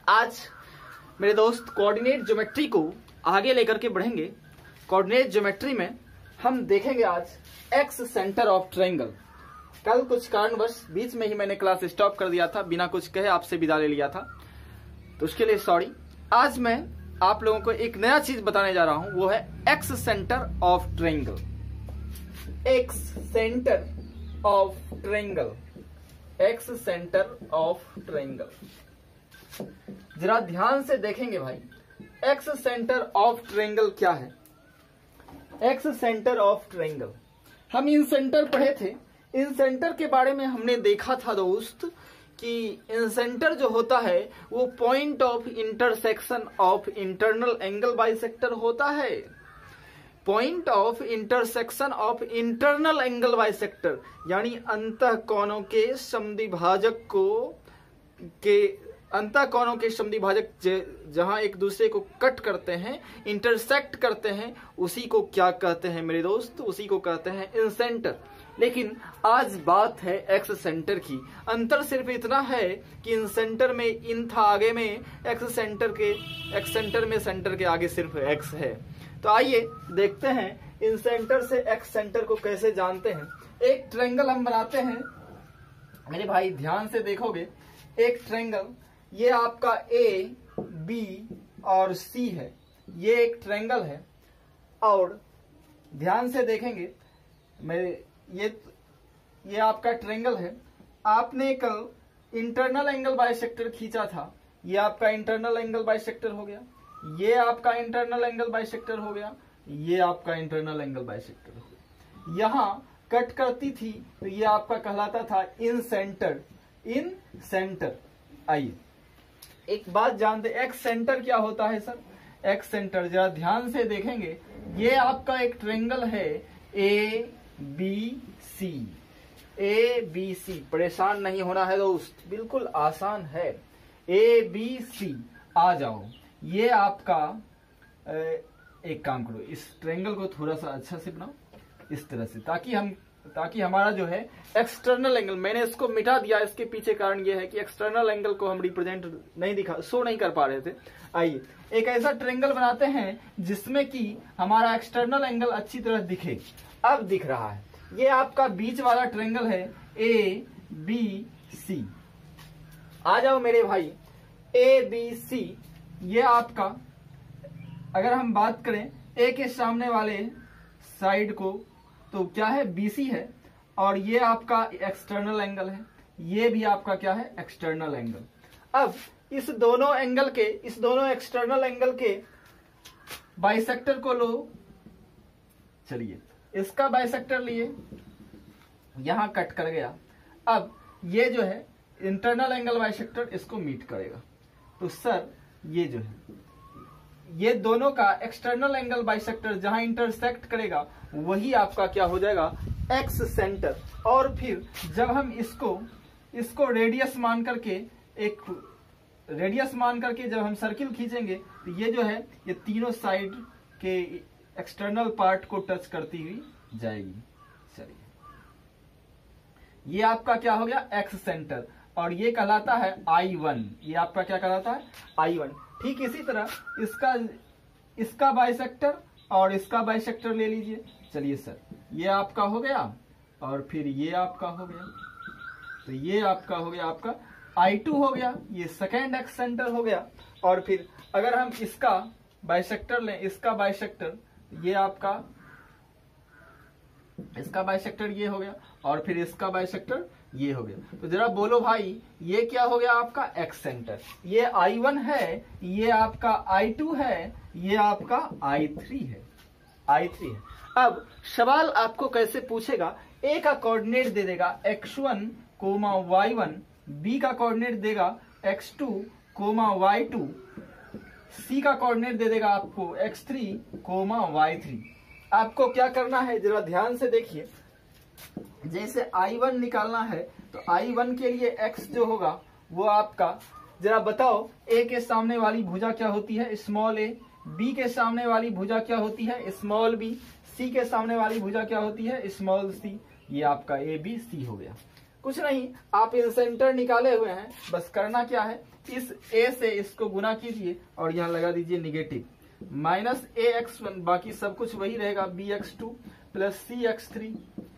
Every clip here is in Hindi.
आज मेरे दोस्त कोऑर्डिनेट ज्योमेट्री को आगे लेकर के बढ़ेंगे। कोऑर्डिनेट ज्योमेट्री में हम देखेंगे आज एक्स सेंटर ऑफ ट्रायंगल। कल कुछ कारणवश बीच में ही मैंने क्लास स्टॉप कर दिया था, बिना कुछ कहे आपसे विदा ले लिया था, तो उसके लिए सॉरी। आज मैं आप लोगों को एक नया चीज बताने जा रहा हूं, वो है excentre of triangle. Excentre of triangle, excentre of triangle. जरा ध्यान से देखेंगे भाई, एक्स सेंटर ऑफ ट्रायंगल क्या है। एक्स सेंटर ऑफ ट्रायंगल, हम इन सेंटर पढ़े थे। इन सेंटर के बारे में हमने देखा था दोस्त कि इन सेंटर जो होता है वो point of intersection of internal angle bisector होता है। Point of intersection of internal angle bisector यानी अंतःकोणों के समद्विभाजक के समद्विभाजक जहां एक दूसरे को कट करते हैं, इंटरसेक्ट करते हैं, उसी को क्या कहते हैं मेरे दोस्त? उसी को कहते हैं इन सेंटर। लेकिन आज बात है एक्स सेंटर की। अंतर सिर्फ इतना है कि इन सेंटर में इन था आगे में, एक्स सेंटर में सेंटर के आगे सिर्फ एक्स है। तो आइए देखते हैं इन सेंटर से एक्स सेंटर को कैसे जानते हैं। एक ट्रायंगल हम बनाते हैं मेरे भाई, ध्यान से देखोगे। एक ट्रायंगल, ये आपका ए बी और सी है, ये एक ट्रायंगल है। और ध्यान से देखेंगे मेरे, ये आपका ट्रायंगल है। आपने कल इंटरनल एंगल बाइसेक्टर खींचा था, ये आपका इंटरनल एंगल बाइसेक्टर हो गया, ये आपका इंटरनल एंगल बाइसेक्टर हो गया, ये आपका इंटरनल एंगल बाइसेक्टर हो गया। यहां कट करती थी तो ये आपका कहलाता था इन सेंटर। इन सेंटर। आइए एक बात जानते, एक्स सेंटर क्या होता है सर? एक्स सेंटर जरा ध्यान से देखेंगे, ये आपका एक ट्रायंगल है A B C. A B C, परेशान नहीं होना है दोस्त, बिल्कुल आसान है। ए बी सी, आ जाओ। ये आपका एक काम करो, इस ट्रायंगल को थोड़ा सा अच्छा से बनाओ इस तरह से, ताकि हमारा जो है एक्सटर्नल एंगल, मैंने इसको मिटा दिया। इसके पीछे कारण ये है कि एक्सटर्नल एंगल को हम रिप्रेजेंट शो नहीं कर पा रहे थे। आइए एक ऐसा ट्रायंगल बनाते हैं जिसमें कि हमारा एक्सटर्नल एंगल अच्छी तरह दिखे। अब दिख रहा है, ये आपका बीच वाला ट्रायंगल है ए बी सी। आ जाओ मेरे भाई, ए बी सी, ये आपका, अगर हम बात करें ए के सामने वाले साइड को तो क्या है? बीसी है। और ये आपका एक्सटर्नल एंगल है, ये भी आपका क्या है? External angle. अब इस दोनों एक्सटर्नल एंगल के बाइसेक्टर को लो। चलिए इसका बाइसेक्टर लिए, यहां कट कर गया। अब ये जो है इंटरनल एंगल बाइसेक्टर इसको मीट करेगा। तो सर ये जो है, ये दोनों का एक्सटर्नल एंगल बाइसेक्टर जहां इंटरसेक्ट करेगा वही आपका क्या हो जाएगा? Excentre. और फिर जब हम इसको रेडियस मान करके जब हम सर्किल खींचेंगे तो ये जो है, ये तीनों साइड के एक्सटर्नल पार्ट को टच करती हुई जाएगी। चलिए ये आपका क्या हो गया? Excentre. और ये कहलाता है I1। ये आपका क्या कहलाता है? I1। ठीक इसी तरह इसका बाइसेक्टर और इसका बाइसेक्टर ले लीजिए। चलिए सर, ये आपका हो गया और फिर ये आपका हो गया, तो ये आपका हो गया, आपका I2 हो गया, ये सेकेंड एक्स सेंटर हो गया। और फिर अगर हम इसका बाइसेक्टर लें, इसका बाइसेक्टर, ये आपका, इसका बाइसेक्टर ये हो गया और फिर इसका बाइसेक्टर ये हो गया। तो जरा बोलो भाई, ये क्या हो गया आपका? Excentre. ये I1 है, ये आपका I2 है, ये आपका I3 है। I3 है। अब सवाल आपको कैसे पूछेगा? ए का कोऑर्डिनेट दे देगा x1, y1, बी का कोऑर्डिनेट देगा x2, y2, सी का कोऑर्डिनेट दे देगा आपको x3, y3। आपको क्या करना है जरा ध्यान से देखिए। जैसे I1 निकालना है तो I1 के लिए x जो होगा वो आपका, जरा बताओ, ए के सामने वाली भुजा क्या होती है? स्मॉल ए। बी के सामने वाली भुजा क्या होती है? Small B. सी के सामने वाली भुजा क्या होती है? Small C. ये आपका ए बी सी हो गया। कुछ नहीं, आप इंसेंटर निकाले हुए हैं, बस करना क्या है, इस a से इसको गुना कीजिए और यहाँ लगा दीजिए निगेटिव, माइनस ax1, बाकी सब कुछ वही रहेगा, bx2 plus cx3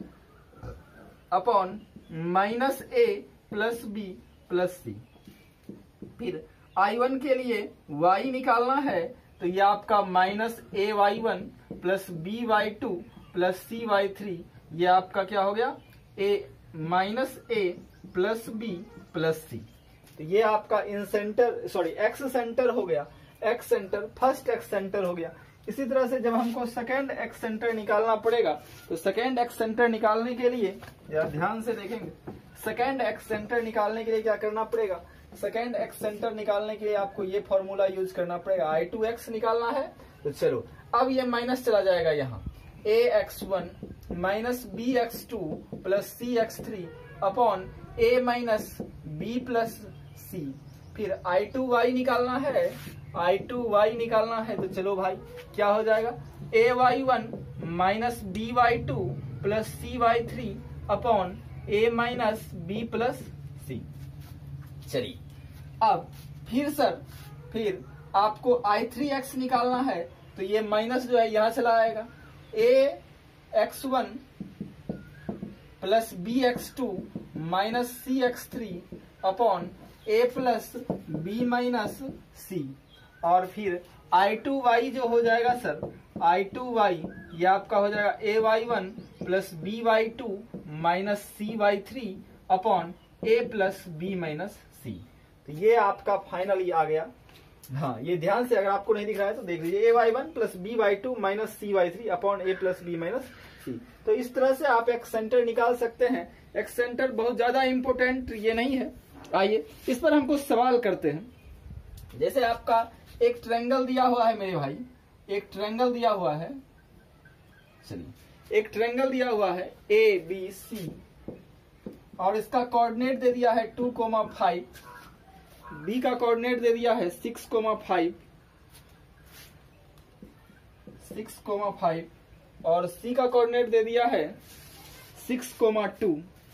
upon minus a plus b plus c। फिर I1 के लिए y निकालना है, तो ये आपका minus ay1 plus by2 plus cy3, ये आपका क्या हो गया, minus a plus b plus c। तो ये आपका इंसेंटर सॉरी एक्स सेंटर हो गया, excentre first excentre हो गया। इसी तरह से जब हमको सेकेंड एक्स सेंटर निकालना पड़ेगा, तो सेकेंड एक्स सेंटर निकालने के लिए यार ध्यान से देखेंगे, सेकेंड एक्स सेंटर निकालने के लिए क्या करना पड़ेगा, सेकेंड एक्स सेंटर निकालने के लिए आपको ये फॉर्मूला यूज करना पड़ेगा, I2x निकालना है। तो चलो अब ये माइनस चला जाएगा, यहाँ ax1 minus bx2 plus cx3 upon a minus b plus c। फिर I2y निकालना है, I2y निकालना है, तो चलो भाई क्या हो जाएगा, ay1 minus by2 plus cy3 upon a minus b plus c। चलिए अब फिर आपको I3x निकालना है, तो ये माइनस जो है यहां चला आएगा, ax1 plus bx2 minus cx3 upon a plus b minus c। और फिर I2y जो हो जाएगा सर, I2y ये आपका हो जाएगा ay1 plus by2 minus cy3 upon a plus b minus c। तो ये आपका फाइनली आ गया। हाँ, ये ध्यान से, अगर आपको नहीं दिख रहा है तो देख लीजिए, ay1 plus by2 minus cy3 upon a plus b minus c। तो इस तरह से आप एक्स सेंटर निकाल सकते हैं। एक्स सेंटर बहुत ज्यादा इंपोर्टेंट ये नहीं है। आइए इस पर हमको सवाल करते हैं। जैसे आपका एक ट्रायंगल दिया हुआ है मेरे भाई, एक ट्रायंगल दिया हुआ है, चलिए एक ट्रायंगल दिया हुआ है ABC और इसका कोऑर्डिनेट दे दिया है 2,5, बी का कोऑर्डिनेट दे दिया है 6,5 और सी का कोऑर्डिनेट दे दिया है 6,2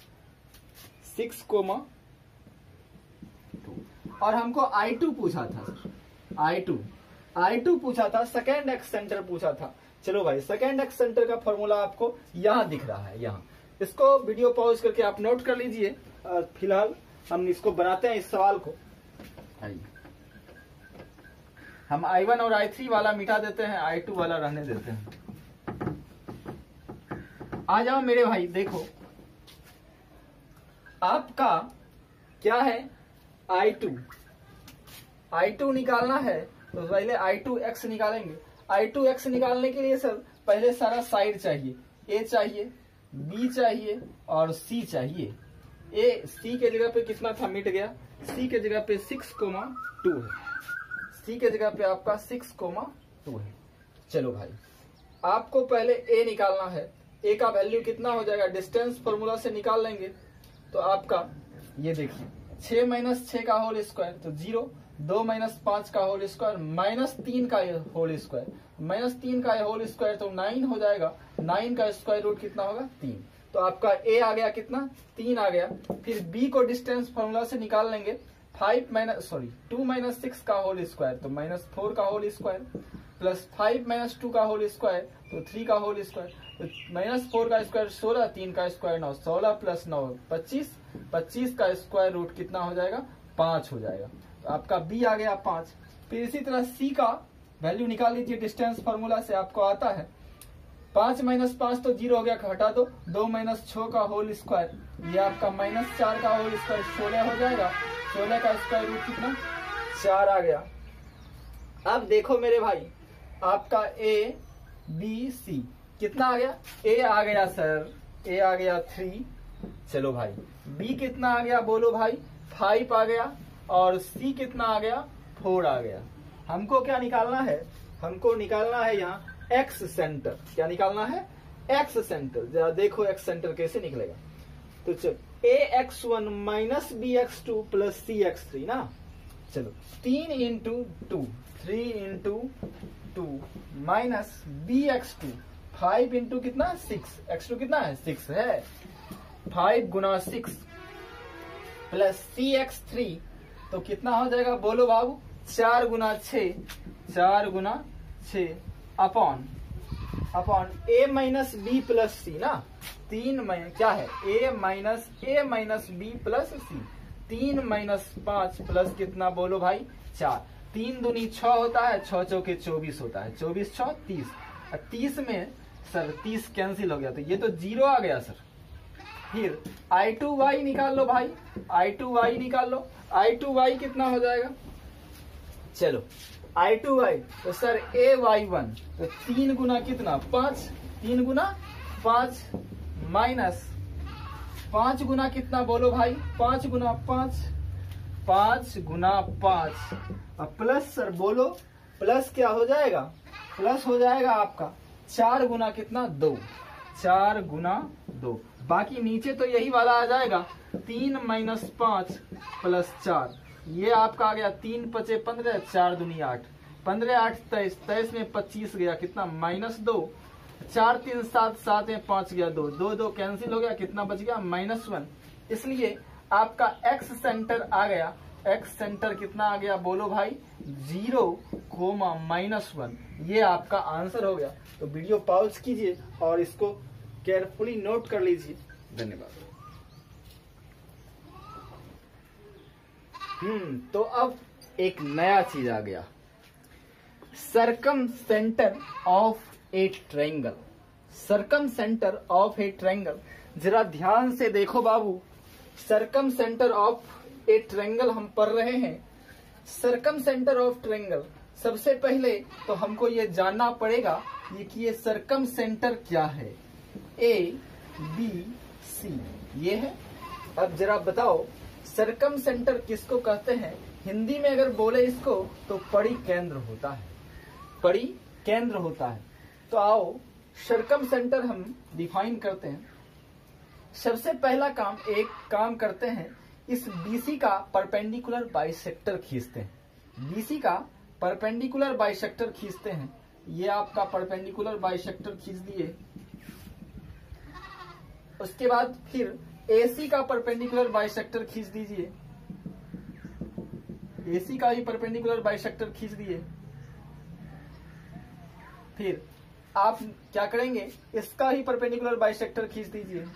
और हमको I2 पूछा था सर, I2 पूछा था, सेकेंड एक्स सेंटर पूछा था। चलो भाई सेकेंड एक्स सेंटर का फॉर्मूला आपको यहां दिख रहा है, यहां इसको वीडियो पॉज करके आप नोट कर लीजिए। फिलहाल हम इसको बनाते हैं, इस सवाल को। हम I1 और I3 वाला मिटा देते हैं, I2 वाला रहने देते हैं। आ जाओ मेरे भाई, देखो आपका क्या है, I2 निकालना है, तो पहले I2x निकालेंगे। I2x निकालने के लिए सर पहले सारा साइड चाहिए, A चाहिए, B चाहिए और C चाहिए। C के जगह पे कितना था, मिट गया, C के जगह पे 6,2 है, C के जगह पे आपका 6,2 है। चलो भाई आपको पहले A निकालना है, A का वैल्यू कितना हो जाएगा, डिस्टेंस फॉर्मूला से निकाल लेंगे। तो आपका ये देखिए 6 माइनस 6 का होल स्क्वायर तो 0, 2 माइनस 5 का होल स्क्वायर माइनस 3 का होल स्क्वायर, माइनस 3 का होल स्क्वायर तो 9 हो जाएगा, 9 का स्क्वायर रूट कितना होगा 3। तो आपका A आ गया कितना, 3 आ गया। फिर B को डिस्टेंस फॉर्मूला से निकाल लेंगे, 2 माइनस 6 का होल स्क्वायर तो माइनस 4 का होल स्क्वायर प्लस 5 माइनस 2 का होल स्क्वायर तो 3 का होल स्क्वायर, तो माइनस 4 का स्क्वायर 16, 3 का स्क्वायर 9, 16 प्लस 9 25, 25 का स्क्वायर रूट कितना हो जाएगा 5 हो जाएगा। तो आपका B आ गया 5। फिर इसी तरह C का वैल्यू निकाल लीजिए, डिस्टेंस फॉर्मूला से आपको आता है 5 माइनस 5 तो 0 हो गया, हटा दो, 2 माइनस 6 का होल स्क्वायर, ये आपका माइनस 4 का होल स्क्वायर 16 हो जाएगा, 16 का स्क्वायर रूट कितना 4 आ गया। अब देखो मेरे भाई आपका A B C कितना आ गया, A आ गया सर, A आ गया 3। चलो भाई B कितना आ गया बोलो भाई, 5 आ गया और C कितना आ गया 4 आ गया। हमको क्या निकालना है, हमको निकालना है यहाँ एक्स सेंटर। क्या निकालना है, एक्स सेंटर। जरा देखो एक्स सेंटर कैसे निकलेगा। तो चलो ax1 minus bx2 plus cx3 ना, चलो 3 into 2, 3 into 2 minus bx2 5 into कितना 6, x2 कितना है 6 है, 5 गुना 6 प्लस CX3 तो कितना हो जाएगा बोलो बाबू, 4 गुना 6, 4 गुना 6 upon A minus B plus C ना, 3 क्या है A minus B plus C, 3 minus 5 plus कितना बोलो भाई 4, 3 दूनी 6 होता है, 6 चौके 24 होता है, 24 6 30, 30 में सर 30 कैंसिल हो गया तो ये तो 0 आ गया सर। फिर I2y निकाल लो भाई, I2y निकाल लो, I2y कितना हो जाएगा, चलो I2y तो सर AY1 तो 3 गुना कितना 5, 3 गुना 5 माइनस 5 गुना कितना बोलो भाई, 5 गुना 5, 5 गुना 5 अब प्लस सर बोलो, प्लस क्या हो जाएगा, प्लस हो जाएगा आपका 4 गुना कितना 2, 4 गुना 2, बाकी नीचे तो यही वाला आ जाएगा 3 माइनस 5 प्लस 4, ये आपका आ गया 3 पचे 15, 4 दूनी 8, 15 8 23, 23 में 25 गया कितना माइनस 2, 4 3 7, 7 में 5 गया 2, 2 2 कैंसिल हो गया, कितना बच गया -1। इसलिए आपका एक्स सेंटर आ गया, एक्स सेंटर कितना आ गया बोलो भाई 0, -1, ये आपका आंसर हो गया। तो वीडियो पॉज कीजिए और इसको केयरफुली नोट कर लीजिए। धन्यवाद। तो अब एक नया चीज आ गया, circumcentre of a triangle. Circumcentre of a triangle, जरा ध्यान से देखो बाबू, circumcentre of a triangle हम पढ़ रहे हैं। सर्कम सेंटर ऑफ ट्रायंगल, सबसे पहले तो हमको ये जानना पड़ेगा कि ये सर्कम सेंटर क्या है, ABC ये है। अब जरा बताओ सर्कम सेंटर किसको कहते हैं, हिंदी में अगर बोले इसको तो परिकेंद्र होता है, परिकेंद्र होता है। तो आओ सर्कम सेंटर हम डिफाइन करते हैं। सबसे पहला काम, एक काम करते हैं, इस BC का परपेंडिकुलर बाइसेक्टर खींचते हैं। BC का परपेंडिकुलर बाइसेक्टर खींचते हैं, ये आपका परपेंडिकुलर बाइसेक्टर खींच दिए। उसके बाद फिर AC का परपेंडिकुलर बाइसेक्टर खींच दीजिए, AC का भी परपेंडिकुलर बाइसेक्टर खींच दिए। फिर आप क्या करेंगे, इसका ही परपेंडिकुलर बाइसेक्टर खींच दीजिए।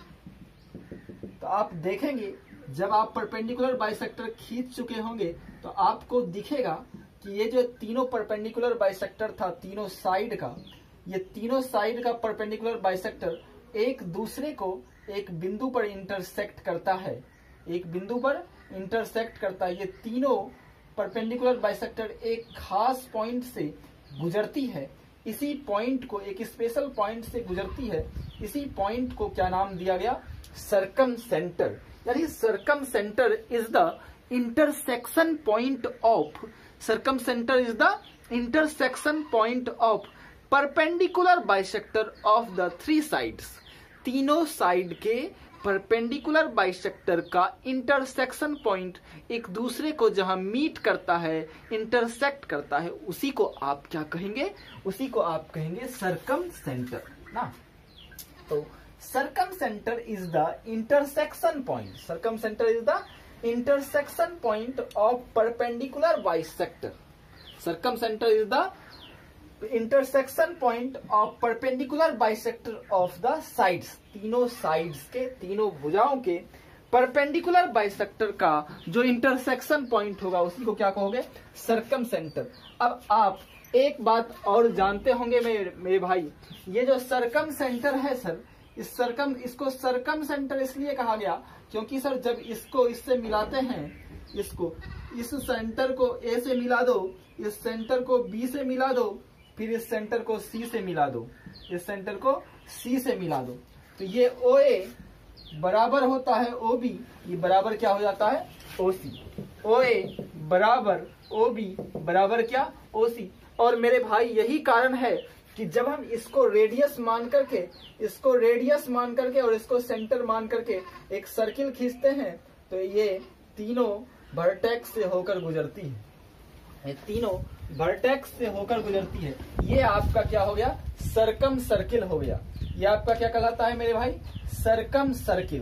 तो आप देखेंगे जब आप परपेंडिकुलर बाइसेक्टर खींच चुके होंगे तो आपको दिखेगा कि ये जो तीनों परपेंडिकुलर बाइसेक्टर था, तीनों साइड का, ये तीनों साइड का परपेंडिकुलर बाइसेक्टर एक दूसरे को एक बिंदु पर इंटरसेक्ट करता है, एक बिंदु पर इंटरसेक्ट करता है। ये तीनों परपेंडिकुलर बाइसेक्टर एक खास पॉइंट से गुजरती है, इसी पॉइंट को, एक स्पेशल पॉइंट से गुजरती है, इसी पॉइंट को क्या नाम दिया गया, सर्कम सेंटर। यानी circumcentre is the intersection point of, circumcentre is the intersection point of perpendicular bisector of the 3 sides. तीनों साइड के परपेंडिकुलर बाइसेक्टर का इंटरसेक्शन पॉइंट एक दूसरे को जहां मीट करता है, इंटरसेक्ट करता है, उसी को आप क्या कहेंगे, उसी को आप कहेंगे सर्कम सेंटर ना। तो circumcentre is the intersection point, circumcentre is the intersection point of perpendicular bisector. Circumcentre is the intersection point of perpendicular bisector of the sides. तीनों साइड्स के, तीनों भुजाओं के परपेंडिकुलर बाइसेक्टर का जो इंटरसेक्शन पॉइंट होगा उसी को क्या कहोगे, सर्कम सेंटर। अब आप एक बात और जानते होंगे मेरे भाई, ये जो सर्कम सेंटर है सर, इसको सर्कम सेंटर इसलिए कहा गया क्योंकि सर जब इसको इससे मिलाते हैं, इसको, इस सेंटर को A से मिला दो, इस सेंटर को B से मिला दो, फिर इस सेंटर को C से मिला दो, इस सेंटर को C से मिला दो, तो ये OA बराबर होता है OB, ये बराबर क्या हो जाता है OC। OA बराबर OB बराबर क्या OC। और मेरे भाई यही कारण है कि जब हम इसको रेडियस मान करके, इसको रेडियस मान करके और इसको सेंटर मान करके एक सर्किल खींचते हैं तो ये तीनों वर्टेक्स से होकर गुजरती है, ये तीनों वर्टेक्स से होकर गुजरती है। ये आपका क्या हो गया, सर्कम सर्किल हो गया। ये आपका क्या कहलाता है मेरे भाई, सर्कम सर्किल।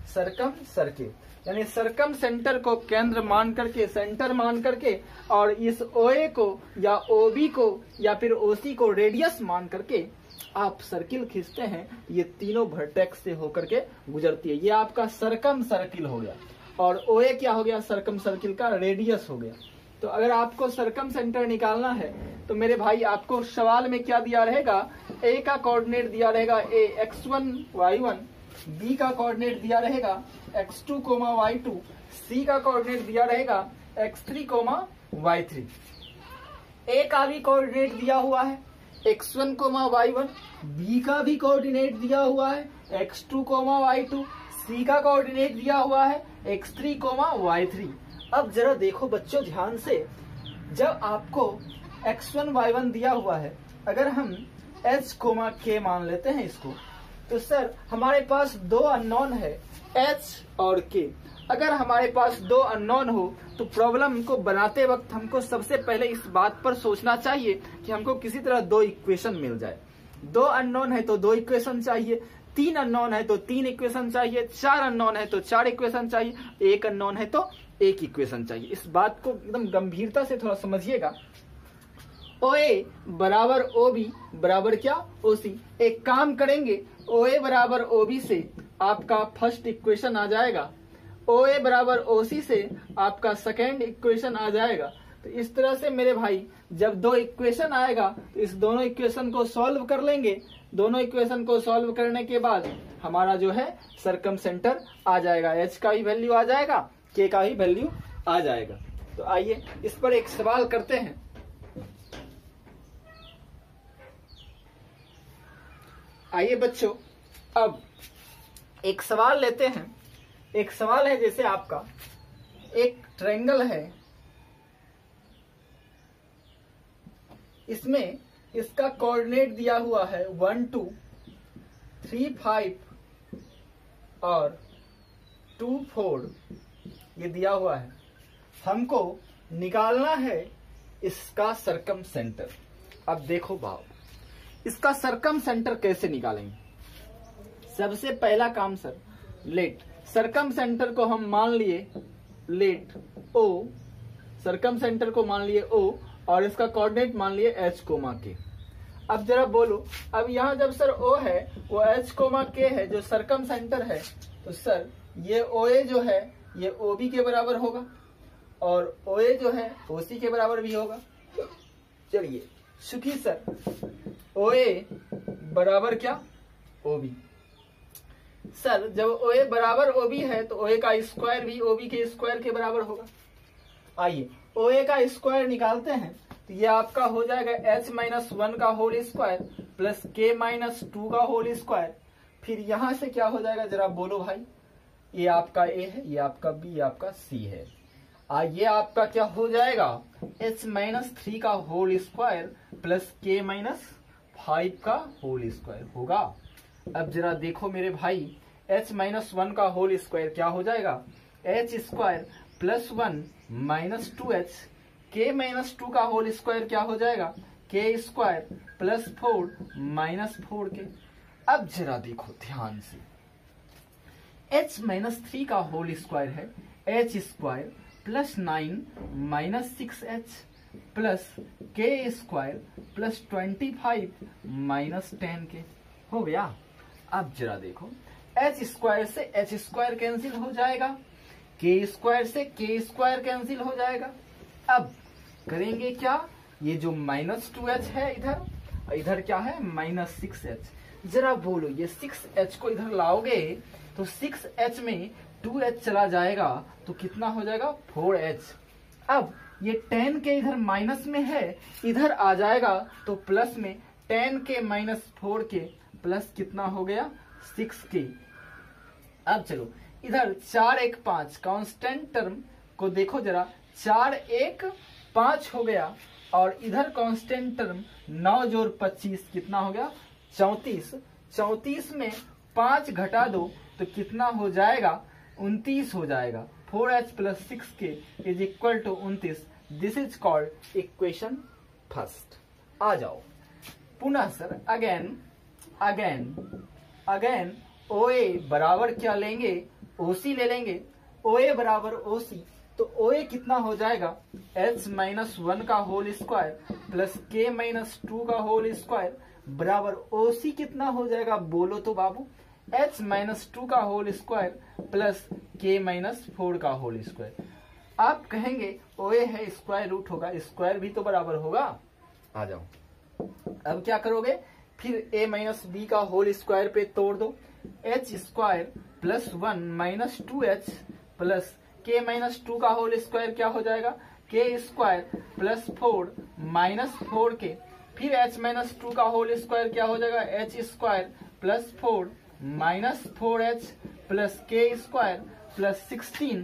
सरकम सर्किल, यानी सरकम सेंटर को केंद्र मान करके, सेंटर मान करके, और इस OA को या OB को या फिर OC को रेडियस मान करके आप सर्किल खींचते हैं। ये तीनों वर्टेक्स से होकर के गुजरती है। ये आपका सरकम सर्किल हो गया, और OA क्या हो गया? सरकम सर्किल का रेडियस हो गया। तो अगर आपको सरकम सेंटर निकालना है तो मेरे भाई आपको सवाल में क्या दिया रहेगा? A का कोऑर्डिनेट दिया रहेगा A x1 y1, B का कोऑर्डिनेट दिया रहेगा x2 y2, C का कोऑर्डिनेट दिया रहेगा x3 y3। A का भी कोऑर्डिनेट दिया हुआ है x1 y1, B का भी कोऑर्डिनेट दिया हुआ है x2 y2, C का कोऑर्डिनेट दिया हुआ है x3 y3। अब जरा देखो बच्चों ध्यान से, जब आपको x1 y1 दिया हुआ है, अगर हम h k मान लेते हैं इसको, तो सर हमारे पास दो अननोन है h और k। अगर हमारे पास दो अननोन हो तो प्रॉब्लम को बनाते वक्त हमको सबसे पहले इस बात पर सोचना चाहिए कि हमको किसी तरह दो इक्वेशन मिल जाए। दो अननोन है तो दो इक्वेशन चाहिए, तीन अननोन है तो तीन इक्वेशन चाहिए, चार अननोन है तो चार इक्वेशन चाहिए, एक अननोन है तो एक इक्वेशन चाहिए। इस बात को एकदम गंभीरता से थोड़ा समझिएगा। OA बराबर OB बराबर क्या? OC। एक काम करेंगे, OA बराबर OB से आपका फर्स्ट इक्वेशन आ जाएगा, OA बराबर OC से आपका सेकेंड इक्वेशन आ जाएगा। तो इस तरह से मेरे भाई जब दो इक्वेशन आएगा तो इस दोनों इक्वेशन को सॉल्व कर लेंगे। दोनों इक्वेशन को सॉल्व करने के बाद हमारा जो है सरकम सेंटर आ जाएगा, H का भी वैल्यू आ जाएगा, K का भी वैल्यू आ जाएगा। तो आइए इस पर एक सवाल करते हैं। आइए बच्चों, अब एक सवाल लेते हैं। एक सवाल है, जैसे आपका एक ट्रायंगल है, इसमें इसका कोऑर्डिनेट दिया हुआ है 1 2 3 5 और 2 4, ये दिया हुआ है। हमको निकालना है इसका सरकम सेंटर। अब देखो भाव, इसका सरकम सेंटर कैसे निकालेंगे? सबसे पहला काम सर, लेट सरकम सेंटर को हम मान लिए लेट O, सरकम सेंटर को मान लिए O और इसका कोऑर्डिनेट मान लिए H k। अब जरा बोलो, अब यहाँ जब सर O है वो H k है जो सरकम सेंटर है, तो सर ये OA जो है ये OB के बराबर होगा और OA जो है OC के बराबर भी होगा। चलिए सुखी सर, OA बराबर क्या? OB। सर जब OA बराबर OB है तो OA का स्क्वायर भी OB के स्क्वायर के बराबर होगा। आइए OA का स्क्वायर निकालते हैं, तो ये आपका हो जाएगा h-1 का होल स्क्वायर प्लस k-2 का होल स्क्वायर। फिर यहां से क्या हो जाएगा जरा बोलो भाई? ये आपका A है, ये आपका B, ये आपका C है। ये आपका क्या हो जाएगा? h-3 का होल स्क्वायर प्लस k-5 का होल स्क्वायर होगा। अब जरा देखो मेरे भाई, h-1 का होल स्क्वायर क्या हो जाएगा? h square plus 1 minus 2h, k-2 का होल स्क्वायर क्या हो जाएगा? k square plus 4 minus 4k। अब जरा देखो ध्यान से, h-3 का होल स्क्वायर है h square plus 9 minus 6h plus k square plus 25 minus 10k हो गया। अब जरा देखो, h स्क्वायर से h स्क्वायर कैंसिल हो जाएगा, k स्क्वायर से k स्क्वायर कैंसिल हो जाएगा। अब करेंगे क्या? ये जो माइनस 2h है इधर, इधर क्या है? Minus 6h। जरा बोलो, ये 6h को इधर लाओगे तो 6h में 2h चला जाएगा तो कितना हो जाएगा? 4h। अब ये 10 के इधर माइनस में है, इधर आ जाएगा तो प्लस में 10 के माइनस 4 के प्लस कितना हो गया? 6k। अब चलो इधर 4 1 5 कांस्टेंट टर्म को देखो जरा, 4 1 5 हो गया और इधर कांस्टेंट टर्म 9 जोड़ 25 कितना हो गया? 34। 34 में 5 घटा दो तो कितना हो जाएगा? 29 हो जाएगा। 4h plus 6k is equal to 29। This is called equation first. आ जाओ पुनः सर, अगेन OA बराबर क्या लेंगे? ओसी ले लेंगे, ओए बराबर ओसी, तो ओए कितना हो जाएगा h माइनस 1 का whole square plus k minus 2 का होल स्क्वायर बराबर ओसी कितना हो जाएगा बोलो तो बाबू, h माइनस 2 का whole square plus k minus 4 का होल स्क्वायर। आप कहेंगे ओए है स्क्वायर रूट होगा, स्क्वायर भी तो बराबर होगा। आ जाओ, अब क्या करोगे, फिर a माइनस बी का होल स्क्वायर पे तोड़ दो, h square plus 1 minus 2h plus k minus 2 का होल स्क्वायर क्या हो जाएगा, k square plus 4 minus 4k, फिर h माइनस 2 का होल स्क्वायर क्या हो जाएगा, h square plus 4 minus 4h plus k square plus 16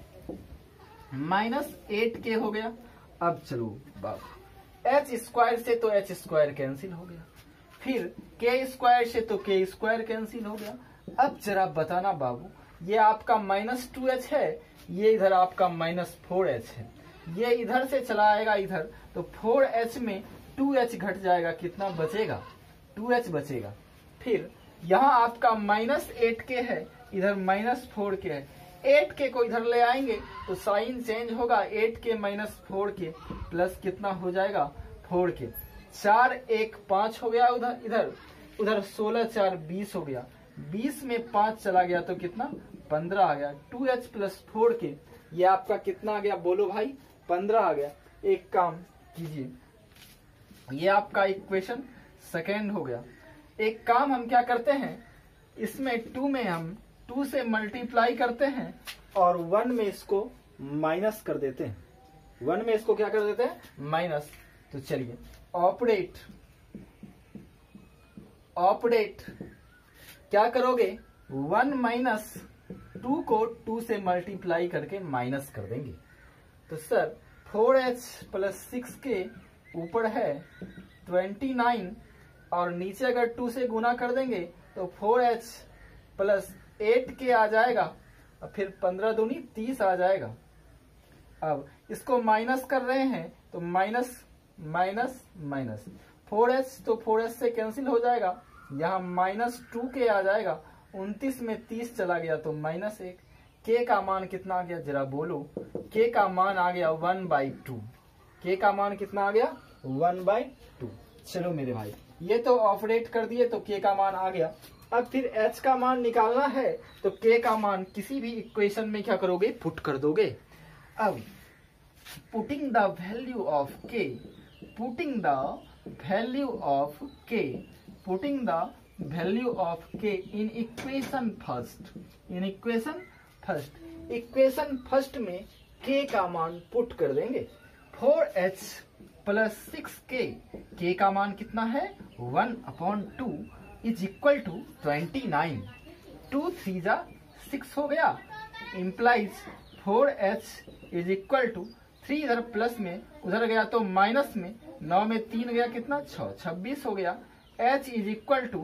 minus 8k हो गया। अब चलो बाबू, h स्क्वायर से तो h स्क्वायर कैंसिल हो गया, फिर k स्क्वायर से तो k स्क्वायर कैंसिल हो गया। अब जरा बताना बाबू, ये आपका माइनस 2h है, ये इधर आपका माइनस 4h है, ये इधर से चला आएगा इधर, तो 4h में 2h घट जाएगा, कितना बचेगा 2h बचेगा। फिर यहाँ आपका माइनस 8k है, इधर माइनस 4k है, 8k को इधर ले आएंगे तो साइन चेंज होगा, 8k माइनस 4k प्लस कितना हो जाएगा 4k, 4 1 5 हो गया, उधर उधर 16 4 20 हो गया, 20 में 5 चला गया तो कितना 15 आ गया, 2h प्लस 4k, ये आपका कितना आ गया बोलो भाई 15 आ गया। एक काम कीजिए, ये आपका इक्वेशन सेकेंड हो गया। एक काम हम क्या करते हैं, इसमें 2 में हम 2 से मल्टीप्लाई करते हैं और 1 में इसको माइनस कर देते हैं, 1 में इसको क्या कर देते हैं माइनस। तो चलिए ऑपरेट क्या करोगे, 1 माइनस 2 को 2 से मल्टीप्लाई करके माइनस कर देंगे, तो सर 4h प्लस 6k ऊपर है 29 और नीचे अगर 2 से गुना कर देंगे तो 4h प्लस 8k आ जाएगा और फिर 15 दूनी 30 आ जाएगा। अब इसको माइनस कर रहे हैं तो माइनस माइनस माइनस, 4h तो 4h से कैंसिल हो जाएगा, यहाँ माइनस 2k आ जाएगा, 29 में 30 चला गया तो माइनस 1, k का मान कितना आ गया जरा बोलो, k का मान आ गया 1/2, k का मान कितना आ गया 1/2। चलो मेरे भाई, ये तो ऑपरेट कर दिए तो k का मान आ गया। अब फिर h का मान निकालना है तो k का मान किसी भी इक्वेशन में क्या करोगे पुट कर दोगे। अब putting the value of k, putting the value of k, putting the value of k in equation first, in equation first, equation first में k का मान पुट कर देंगे, 4h प्लस 6k, k का मान कितना है 1/2 इज इक्वल टू 29, 2 3 जा 6 हो गया, implies 4h is equal to 3 इधर प्लस में उधर गया तो माइनस में, 9 में 3 गया कितना 6, 26 हो गया, h इज इक्वल टू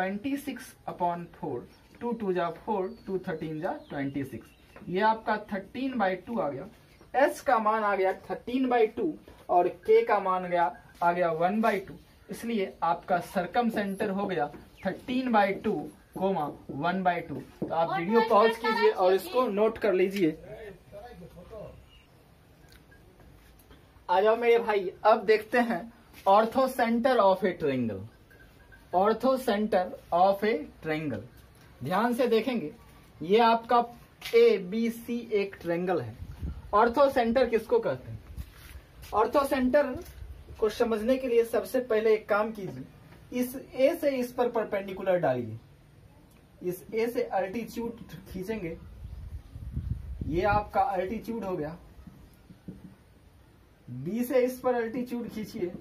26/4, 2 2 जा 4, 2 13 जा 26, ये आपका 13/2 आ गया। h का मान आ गया 13/2 और k का मान आ गया 1/2, इसलिए आपका सरकम सेंटर हो गया 13/2, 1/2। तो आप वीडियो पॉज कीजिए और इसको नोट कर लीजिए। आ जाओ मेरे भाई, अब देखते हैं orthocentre of a triangle, orthocentre of a triangle. ध्यान से देखेंगे, ये आपका ABC एक ट्रायंगल है। ऑर्थो सेंटर किसको कहते हैं, ऑर्थो सेंटर को समझने के लिए सबसे पहले एक काम कीजिए, इस A से इस पर परपेंडिकुलर डालिए, इस A से अल्टीट्यूड खींचेंगे, ये आपका अल्टीट्यूड हो गया, B से इस पर अल्टीट्यूड खींचिए,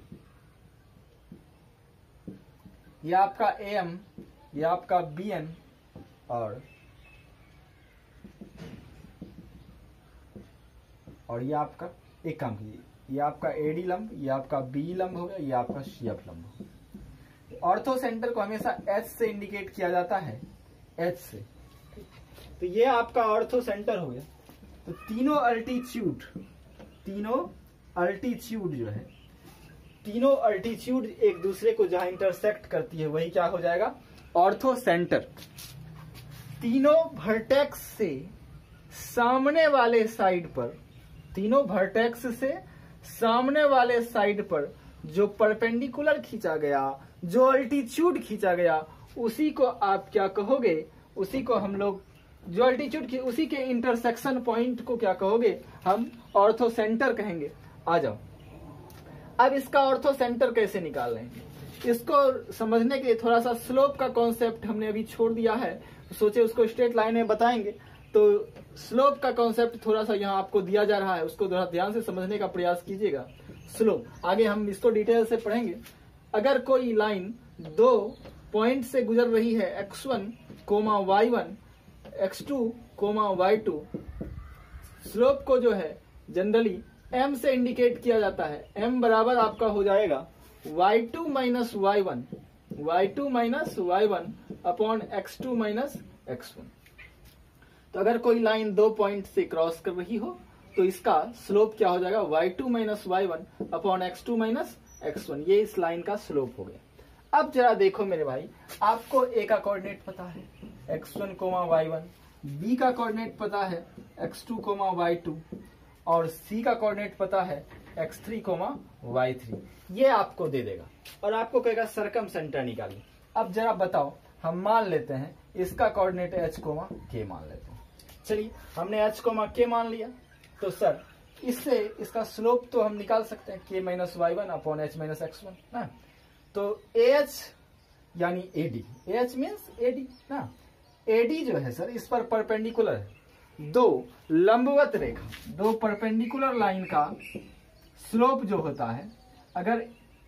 ये आपका AM, ये आपका BN, और ये आपका एक काम कीजिए, ये आपका AD लंब, ये आपका BE लंब हो गया, ये आपका CF लंब हो गया। ऑर्थो सेंटर को हमेशा H से इंडिकेट किया जाता है, H से, तो ये आपका ऑर्थो सेंटर हो गया। तो तीनों अल्टीट्यूड जो है, तीनों अल्टीट्यूड एक दूसरे को जहां इंटरसेक्ट करती है वही क्या हो जाएगा ऑर्थो सेंटर। तीनों वर्टेक्स से सामने वाले साइड पर, तीनों वर्टेक्स से सामने वाले साइड पर जो परपेंडिकुलर खींचा गया, जो अल्टीट्यूड खींचा गया, उसी को आप क्या कहोगे, उसी को हम लोग जो अल्टीट्यूड की उसी के इंटरसेक्शन पॉइंट को क्या कहोगे, हम ऑर्थोसेंटर कहेंगे। आ जाओ, अब इसका ऑर्थोसेंटर कैसे निकाल रहे हैं, इसको समझने के लिए थोड़ा सा स्लोप का कॉन्सेप्ट हमने अभी छोड़ दिया है, तो सोचे उसको स्ट्रेट लाइन में बताएंगे। तो स्लोप का कॉन्सेप्ट थोड़ा सा यहाँ आपको दिया जा रहा है, उसको थोड़ा ध्यान से समझने का प्रयास कीजिएगा। स्लोप आगे हम इसको डिटेल से पढ़ेंगे। अगर कोई लाइन दो पॉइंट से गुजर रही है x1, y1, x2, y2, slope को जो है जनरली m से इंडिकेट किया जाता है। m बराबर आपका हो जाएगा y2 minus y1, y2 minus y1 upon x2 minus x1। तो अगर कोई लाइन दो पॉइंट से क्रॉस कर रही हो तो इसका स्लोप क्या हो जाएगा, y2 minus y1 upon x2 minus x1। ये इस लाइन का स्लोप हो गया। अब जरा देखो मेरे भाई, आपको a का कोऑर्डिनेट पता है x1, y1, b का कोऑर्डिनेट पता है x2, y2 और c का कोऑर्डिनेट पता है x3, y3। ये आपको दे देगा और आपको कहेगा सरकम सेंटर निकालिए। अब जरा बताओ, हम मान लेते हैं इसका कोऑर्डिनेट h, k मान लेते हैं। चलिए, हमने h, k मान लिया, तो सर इससे इसका स्लोप तो हम निकाल सकते हैं k minus y1 upon h minus x1 ना। तो ah यानी AD, AH मीन्स AD ना, AD जो है सर इस पर परपेंडिकुलर है। दो लंबवत रेखा, दो परपेंडिकुलर लाइन का स्लोप जो होता है, अगर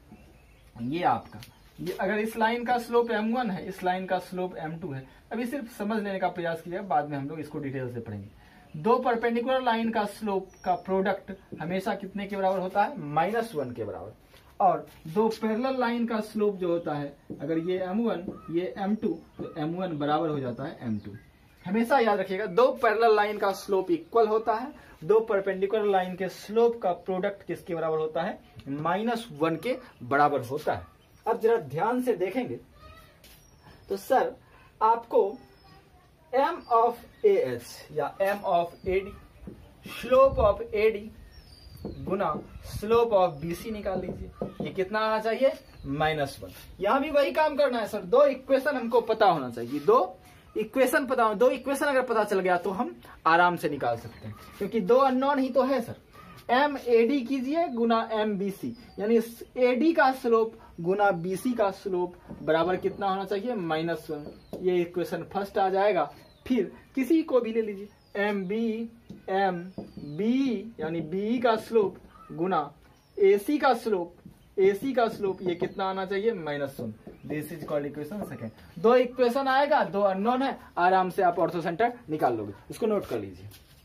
ये आपका अगर इस लाइन का स्लोप m1 है, इस लाइन का स्लोप m2 है, अभी सिर्फ समझ लेने का प्रयास कीजिए, बाद में हम लोग इसको डिटेल से पढ़ेंगे। दो परपेंडिकुलर लाइन का स्लोप का प्रोडक्ट हमेशा कितने के बराबर होता है, -1 के बराबर। और दो पैरेलल लाइन का स्लोप जो होता है, अगर ये m1 ये m2, तो m1 बराबर हो जाता है m2। हमेशा याद रखिएगा, दो पैरेलल लाइन का स्लोप इक्वल होता है, दो परपेंडिकुलर लाइन के स्लोप का प्रोडक्ट किसके बराबर होता है, -1 के बराबर होता है। अब जरा ध्यान से देखेंगे तो सर आपको m ऑफ AH या m of AD, slope of AD गुना स्लोप ऑफ BC निकाल लीजिए। ये कितना आना चाहिए, -1। यहां भी वही काम करना है सर, दो इक्वेशन हमको पता होना चाहिए, दो इक्वेशन अगर पता चल गया तो हम आराम से निकाल सकते हैं, क्योंकि दो अननोन ही तो है सर। MAD कीजिए गुना MBC, यानी AD का स्लोप गुना BC का स्लोप बराबर कितना होना चाहिए, -1। ये इक्वेशन फर्स्ट आ जाएगा। फिर किसी को भी ले लीजिए, MB यानी BE का स्लोप गुना AC का स्लोप, ये कितना आना चाहिए, -1। This is called equation second. दो इक्वेशन आएगा, दो अननोन है, आराम से आप ऑर्थो सेंटर निकाल लोगे। इसको नोट कर लीजिए।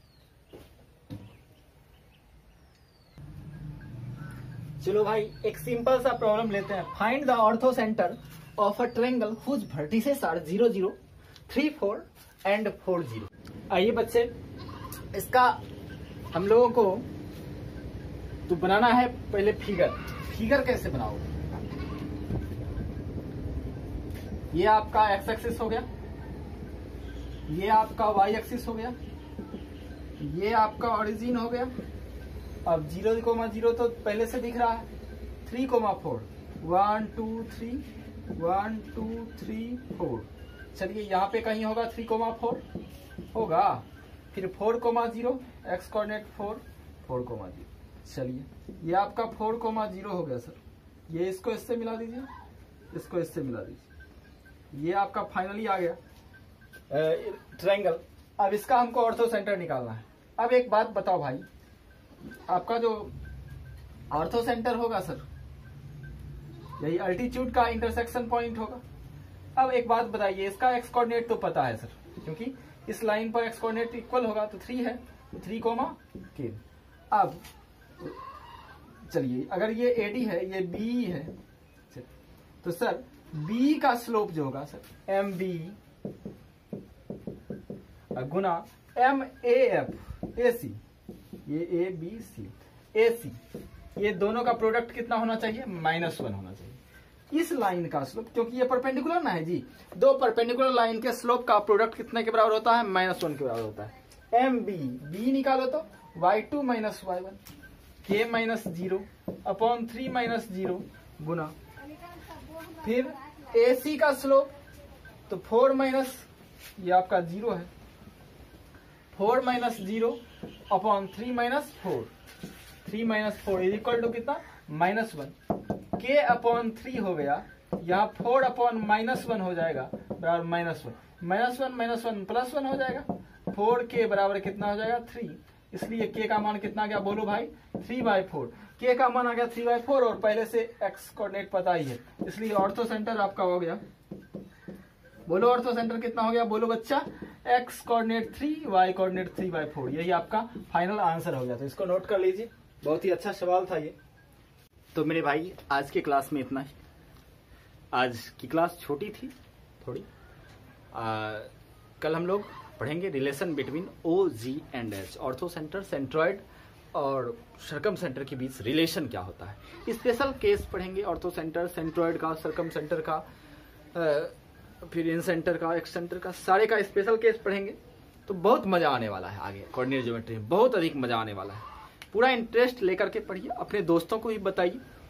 चलो भाई, एक सिंपल सा प्रॉब्लम लेते हैं। Find the orthocentre of a triangle whose vertices are 0, 0, 3, 4 and 4, 0। आइए बच्चे, इसका हम लोगों को तो बनाना है पहले फिगर कैसे बनाओगे। ये आपका x एक्सिस हो गया, ये आपका y एक्सिस हो गया, ये आपका ओरिजिन हो गया। अब 0, 0 तो पहले से दिख रहा है, 3, 4, 1, 2, 3, 1, 2, 3, 4। चलिए यहाँ पे कहीं होगा 3, 4 होगा, फिर 4, 0, x कोऑर्डिनेट 4, 4, 0। चलिए ये आपका 4, 0 हो गया सर। ये इसको इससे मिला दीजिए, इसको इससे मिला दीजिए, ये आपका फाइनली आ गया ट्रायंगल। अब इसका हमको ऑर्थो सेंटर निकालना है। अब एक बात बताओ भाई, आपका जो ऑर्थो सेंटर होगा सर, यही अल्टीट्यूड का इंटरसेक्शन पॉइंट होगा। अब एक बात बताइए, इसका एक्स कोऑर्डिनेट तो पता है सर, क्योंकि इस लाइन पर एक्स कोऑर्डिनेट इक्वल होगा, तो 3 है, 3, k। अब चलिए, अगर ये AD है, ये BE है, तो सर BE का स्लोप जो होगा सर MB गुना MAF AC, ये ABC AC, ये दोनों का प्रोडक्ट कितना होना चाहिए, -1 होना चाहिए। इस लाइन का स्लोप, क्योंकि ये परपेंडिकुलर ना है जी, दो परपेंडिकुलर लाइन के स्लोप का प्रोडक्ट कितने के बराबर होता है? -1 के बराबर होता है। एम बी निकालो तो y2 minus y1 k minus 0 upon 3 minus 0 गुना, फिर AC का स्लोप तो 4 माइनस, ये आपका 0 है, 4 minus 0 upon 3 minus 4, 3 minus 4 is equal to कितना? -1। k अपॉन 3 हो गया, यहाँ 4 अपॉन -1 हो जाएगा बराबर -1, -1 प्लस 1 हो जाएगा, 4k बराबर कितना हो जाएगा? 3। इसलिए k का मान कितना आ गया बोलो भाई? 3/4। k का मान आ गया 3/4 और पहले से x कोऑर्डिनेट पता ही है, इसलिए ऑर्थो सेंटर आपका हो गया। बोलो ऑर्थो सेंटर कितना हो गया बोलो बच्चा? x coordinate 3, y coordinate 3/4। यही आपका फाइनल आंसर हो गया। तो इसको नोट कर लीजिए, बहुत ही अच्छा सवाल था ये। तो मेरे भाई आज के क्लास में इतना ही। आज की क्लास छोटी थी थोड़ी, कल हम लोग पढ़ेंगे relation between O G and H, orthocentre, centroid और सर्कम सेंटर के बीच रिलेशन क्या होता है। स्पेशल केस पढ़ेंगे ऑर्थो सेंटर, सेंट्रॉइड का, सर्कम सेंटर का, फिर इन सेंटर का, एक्स सेंटर का, सारे का स्पेशल केस पढ़ेंगे। तो बहुत मजा आने वाला है आगे कोऑर्डिनेट ज्योमेट्री में, बहुत अधिक मजा आने वाला है। पूरा इंटरेस्ट लेकर के पढ़िए, अपने दोस्तों को भी बताइए।